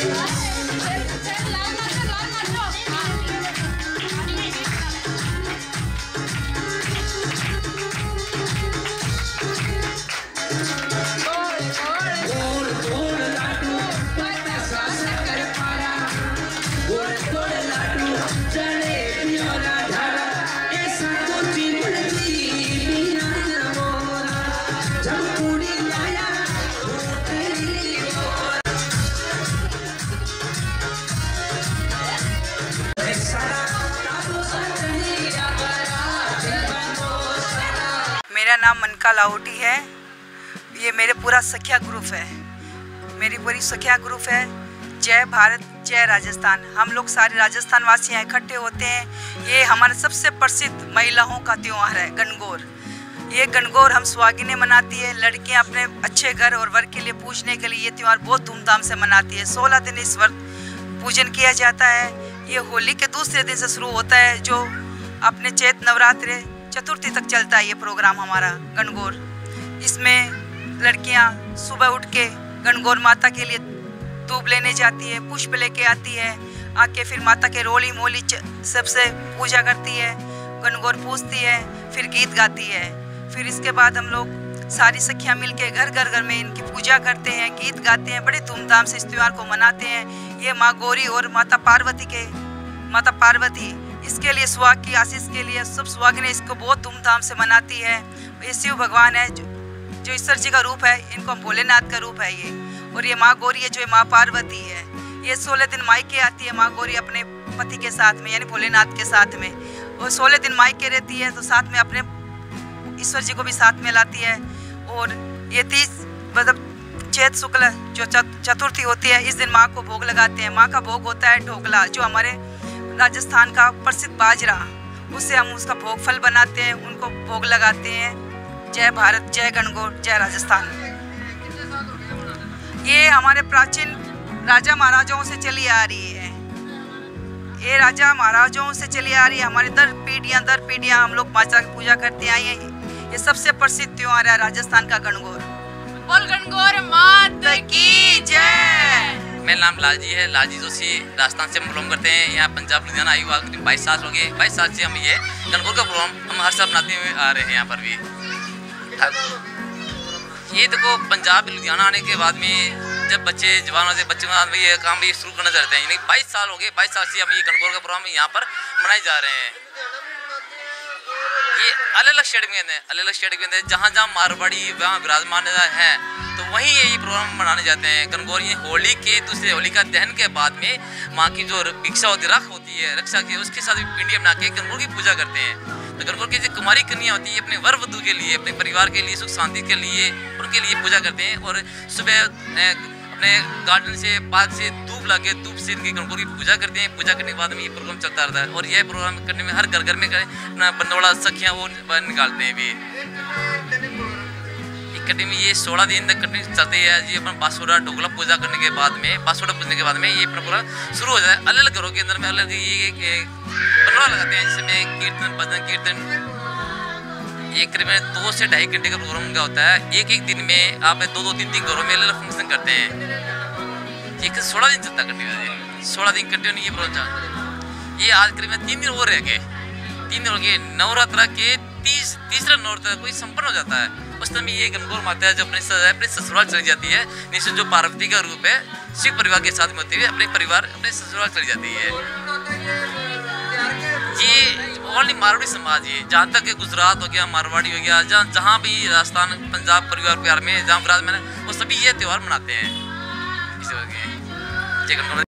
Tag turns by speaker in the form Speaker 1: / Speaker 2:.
Speaker 1: मेरा नाम मनका लाहौटी है। ये मेरे पूरा सखिया ग्रुप है, मेरी पूरी सखिया ग्रुप है। जय भारत जय राजस्थान। हम लोग सारे राजस्थान वासी यहाँ इकट्ठे होते हैं। ये हमारा सबसे प्रसिद्ध महिलाओं का त्यौहार है गणगौर। ये गणगौर हम सुहागिनें मनाती है। लड़कियाँ अपने अच्छे घर और वर्ग के लिए पूजने के लिए ये त्यौहार बहुत धूमधाम से मनाती है। 16 दिन इस वर्ग पूजन किया जाता है। ये होली के दूसरे दिन से शुरू होता है, जो अपने चैत नवरात्रि चतुर्थी तक चलता है ये प्रोग्राम हमारा गणगौर। इसमें लड़कियां सुबह उठ के गणगौर माता के लिए दूब लेने जाती है, पुष्प लेके आती है, आके फिर माता के रोली मोली सबसे पूजा करती है, गणगौर पूजती है, फिर गीत गाती है। फिर इसके बाद हम लोग सारी सखियां मिलके घर में इनकी पूजा करते हैं, गीत गाते हैं, बड़े धूमधाम से इस त्यौहार को मनाते हैं। ये माँ गौरी और माता पार्वती इसके लिए सुहाग की आशीष के लिए सब सुहागिनें इसको बहुत धूमधाम से मनाती है। ये शिव भगवान है जो ईश्वर जी का रूप है, इनको भोलेनाथ का रूप है ये। और ये माँ गौरी है जो माँ पार्वती है। ये 16 दिन मायके आती है माँ गौरी अपने पति के साथ में, यानी भोलेनाथ के साथ में। और 16 दिन मायके रहती है तो साथ में अपने ईश्वर जी को भी साथ में लाती है। और ये 30 मतलब चैत शुक्ल जो चतुर्थी होती है, इस दिन माँ को भोग लगाते हैं। माँ का भोग होता है ढोकला, जो हमारे राजस्थान का प्रसिद्ध बाजरा, उससे हम उसका भोग फल बनाते हैं, उनको भोग लगाते हैं। जय भारत जय गणगौर जय राजस्थान। ये हमारे प्राचीन राजा महाराजाओं से चली आ रही है। ये राजा महाराजाओं से चली आ रही है। हमारे दर पीढ़ियां हम लोग माता की पूजा करते आए हैं। ये सबसे प्रसिद्ध त्योहार है राजस्थान का गणगौर।
Speaker 2: बोल गणगौर माता की जय।
Speaker 3: मेरा नाम लालजी है, लालजी जोशी। राजस्थान से हम बिलोंग करते हैं। यहाँ पंजाब लुधियाना आई हुआ 22 साल हो गए। 22 साल से हम ये गणगौर का प्रोग्राम हम हर साल मनाते हुए आ रहे हैं। यहाँ पर भी ये देखो, पंजाब लुधियाना आने के बाद में जब बच्चे जवान होते बच्चों का ये काम भी शुरू करना चाहते हैं। यानी 22 साल हो गए। 22 साल से हम ये गणगौर का प्रोग्राम यहाँ पर मनाए जा रहे हैं। ये अलग अलग स्टेट के अंदर जहाँ जहाँ मारवाड़ी वहाँ विराजमान है, तो वहीं ये प्रोग्राम मनाने जाते हैं गणगौर। ये होली के दूसरे होलिका दहन के बाद में माँ की जो भिक्षा होती है, रख होती है, रक्षा की, उसके साथ पिंडियाँ बना के गणगौर की पूजा करते हैं। तो गणगौर की जो कुमारी कन्या होती है अपने वर वधू के लिए, अपने परिवार के लिए, सुख शांति के लिए, उनके लिए पूजा करते हैं। और सुबह अपने गार्डन से पार्क से धूप लाके धूप से इनकी गणगौर की पूजा करते हैं। पूजा करने के बाद में ये प्रोग्राम चलता रहता है। और यह प्रोग्राम करने में हर घर में अपना बंदोड़ा सखियाँ वो निकालते हैं भी। कटिंग में ये 16 दिन तक कटिंग चलती है जी। अपना बासुरा ढोकला पूजा करने के बाद में, बासुरा पूजने के बाद में ये अपना पूरा शुरू हो जाता है। अलग अलग घरों के अंदर में अलग ये बंदोड़ा लगाते हैं, जिसमें कीर्तन भजन कीर्तन एक करीबन 2 से 2.5 घंटे का प्रोग्राम का होता है। एक दिन में आप 2-2, 3-3 घरों में अलग फंक्शन करते हैं। ये 16 दिन चलता कंटिन्यू, 16 दिन कंटिन्यू ये प्रोग्राम चलता। ये आज करीबन 3 दिन और रह गए। 3 दिन हो गए। नवरात्र के तीसरा नवरात्र कोई संपन्न हो जाता है। उस समय ये गणगौर माता है जो अपने ससुराल चली जाती है। निश्चित जो पार्वती का रूप है, शिव परिवार के साथ में होती है, अपने ससुराल चली जाती है। ये ओनली मारवाड़ी समाज है। जहाँ तक गुजरात हो गया, मारवाड़ी हो गया, जहाँ भी राजस्थान पंजाब परिवार प्यार में जहाँ विराज में वो सभी ये त्यौहार मनाते हैं।